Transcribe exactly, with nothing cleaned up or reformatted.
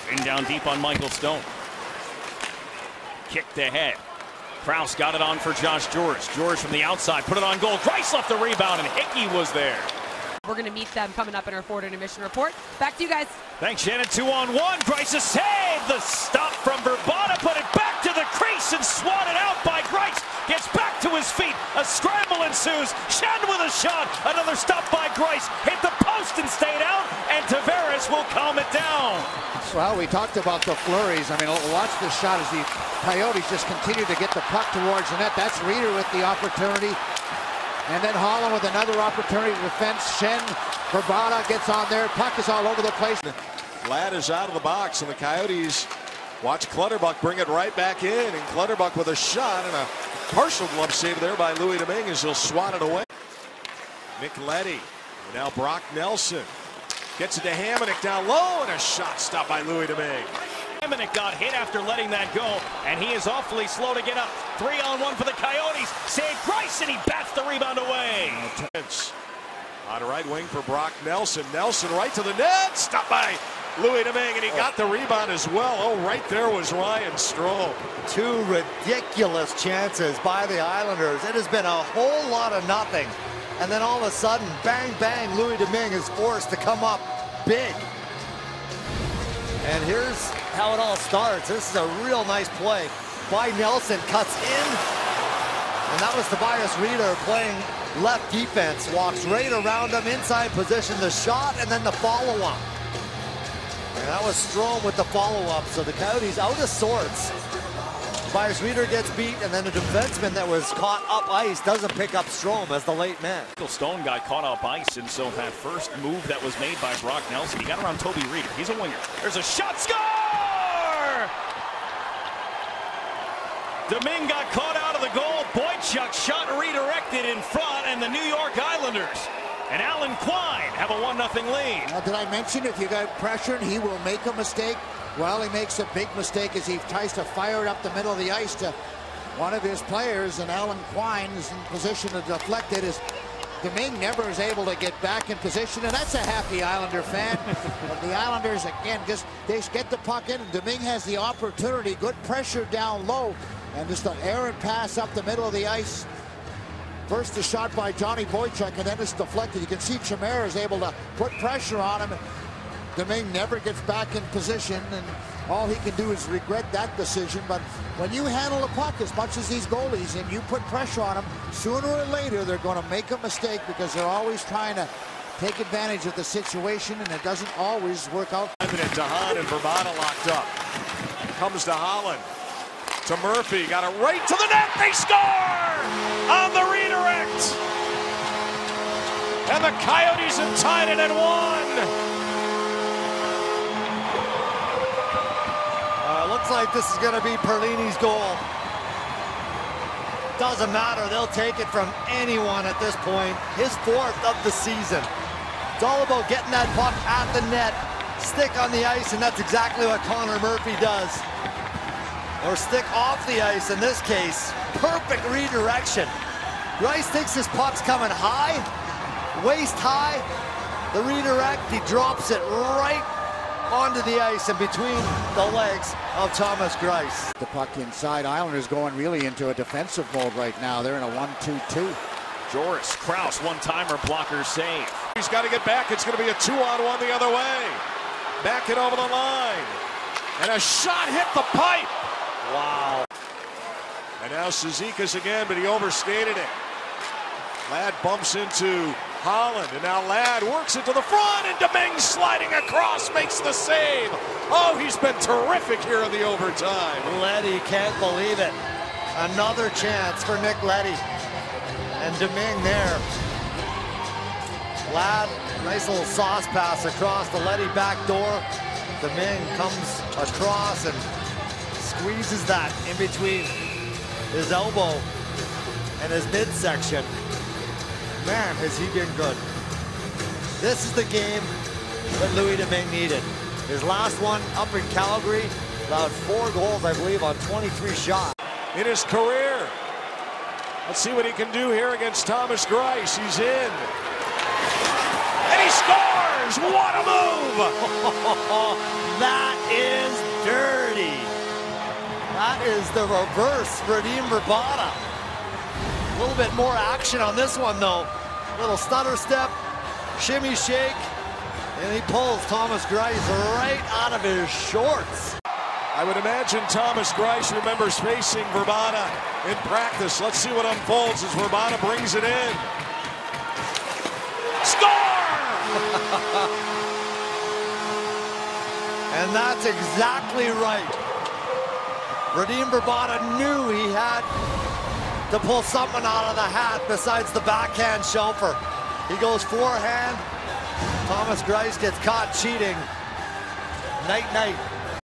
In down deep on Michael Stone. Kicked ahead. Krause got it on for Josh George. George from the outside put it on goal. Greiss left the rebound and Hickey was there. We're going to meet them coming up in our forward intermission report. Back to you guys. Thanks, Shannon. Two on one. Greiss has saved the stop from Vrbata. Put it back to the crease and swatted out by Greiss. Gets back to his feet. A scramble ensues. Shen with a shot. Another stop by Greiss. Hit the post and stayed out. And Tavares will calm it down. Well, we talked about the flurries. I mean, watch this shot as the Coyotes just continue to get the puck towards the net. That's Reeder with the opportunity. And then Holland with another opportunity to defense. Shen, Vrbata gets on there. Puck is all over the place. Ladd is out of the box, and the Coyotes watch Clutterbuck bring it right back in. And Clutterbuck with a shot and a partial glove save there by Louis Domingue as he'll swat it away. Nick Leddy. Now Brock Nelson gets it to Hamonic down low, and a shot stopped by Louis Domingue. Hamonic got hit after letting that go, and he is awfully slow to get up. Three on one for the Coyotes. Save Greiss, and he bats the rebound away. On right wing for Brock Nelson. Nelson right to the net. Stopped by Louis Domingue, and he got the rebound as well. Oh, right there was Ryan Strome. Two ridiculous chances by the Islanders. It has been a whole lot of nothing. And then all of a sudden, bang, bang, Louis Domingue is forced to come up big. And here's how it all starts. This is a real nice play by Nelson. Cuts in. And that was Tobias Reeder playing left defense. Walks right around him, inside position, the shot, and then the follow-up. And that was Strome with the follow-up. So the Coyotes out of sorts. Tobias Reeder gets beat, and then a defenseman that was caught up ice doesn't pick up Strome as the late man. Michael Stone got caught up ice, and so that first move that was made by Brock Nelson, he got around Toby Reeder. He's a winger. There's a shot. Score! Domingue got caught out of the goal. Boychuk shot redirected in front, and the New York Islanders and Alan Quine have a one nothing lead. Now, did I mention if you got pressure and he will make a mistake? Well, he makes a big mistake as he tries to fire it up the middle of the ice to one of his players, and Alan Quine is in position to deflect it. As Domingue never is able to get back in position, and that's a happy Islander fan. But the Islanders, again, just they get the puck in, and Domingue has the opportunity. Good pressure down low, and just an errant pass up the middle of the ice. First a shot by Johnny Boychuk, and then it's deflected. You can see Chimera is able to put pressure on him. Domingue never gets back in position, and all he can do is regret that decision. But when you handle the puck as much as these goalies and you put pressure on them, sooner or later they're going to make a mistake because they're always trying to take advantage of the situation, and it doesn't always work out. Five minute to Hahn, and Vrbata locked up. Comes to Holland. To Murphy. Got it right to the net. They score on the redirect. And the Coyotes have tied it at one. Uh, looks like this is going to be Perlini's goal. Doesn't matter. They'll take it from anyone at this point. His fourth of the season. It's all about getting that puck at the net, stick on the ice, and that's exactly what Connor Murphy does. Or stick off the ice in this case. Perfect redirection. Greiss thinks his puck's coming high, waist high. The redirect, he drops it right onto the ice and between the legs of Thomas Greiss. The puck inside. Islanders going really into a defensive mode right now. They're in a one two two. Joris Krause, one-timer, blocker save. He's got to get back. It's going to be a two-on-one the other way. Back it over the line. And a shot hit the pipe. Wow. And now Cizikas again, but he overstated it. Ladd bumps into Holland, and now Ladd works it to the front, and Domingue sliding across makes the save. Oh, he's been terrific here in the overtime. Leddy can't believe it. Another chance for Nick Leddy. And Domingue there. Ladd, nice little sauce pass across the Leddy back door. Domingue comes across and squeezes that in between his elbow and his midsection. Man, has he been good. This is the game that Louis Domingue needed. His last one up in Calgary, allowed four goals, I believe, on twenty-three shots. In his career. Let's see what he can do here against Thomas Greiss. He's in. and he scores! What a move! That is dirty. That is the reverse Radim Vrbata. A little bit more action on this one, though. Little stutter step, shimmy shake, and he pulls Thomas Greiss right out of his shorts. I would imagine Thomas Greiss remembers facing Vrbata in practice. Let's see what unfolds as Vrbata brings it in. Score! And that's exactly right. Radim Vrbata knew he had to pull something out of the hat besides the backhand chauffeur. He goes forehand. Thomas Greiss gets caught cheating. Night, night.